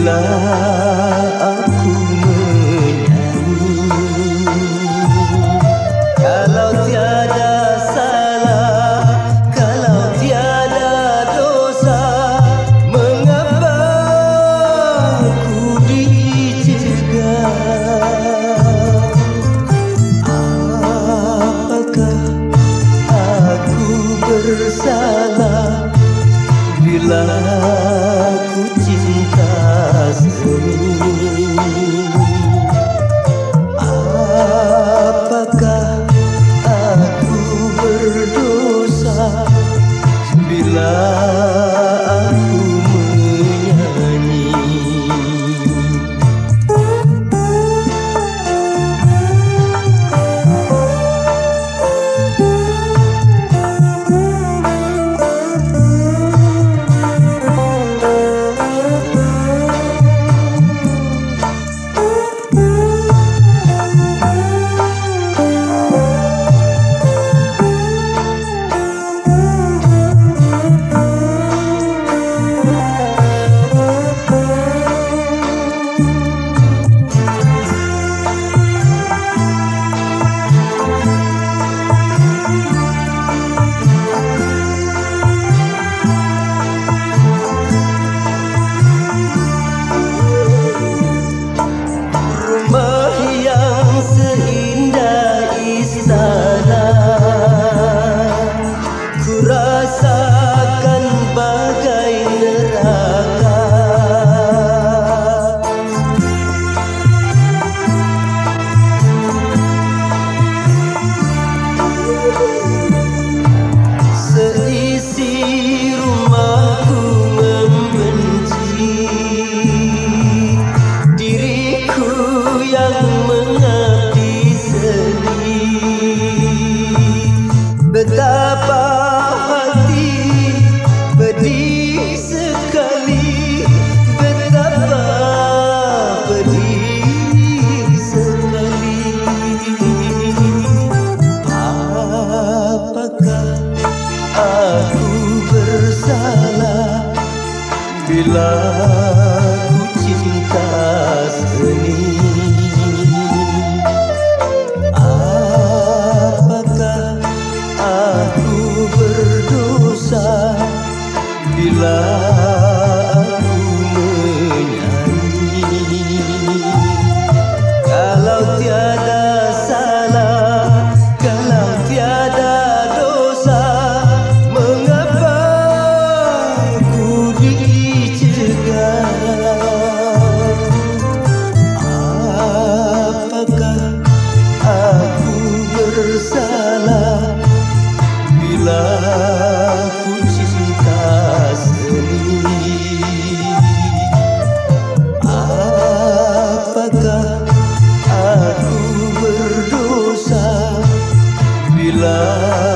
bila aku menyanyi. Kalau tiada salah, kalau tiada dosa, mengapa ku dicegah? Apakah aku bersalah bila ku cinta seni? Apakah aku berdosa bila aku menyanyi? Rasakan bagai neraka, seisi rumahku membenci diriku yang mengabdi seni. Betapa pedih sekali, betapa pedih sekali. Apakah aku bersalah bila ku cinta seni? Apakah aku berdosa bila aku menyanyi? Kalau tiada salah, kalau tiada dosa, mengapa ku dicegah? Apakah aku bersalah bila ku cinta seni? Apakah aku berdosa bila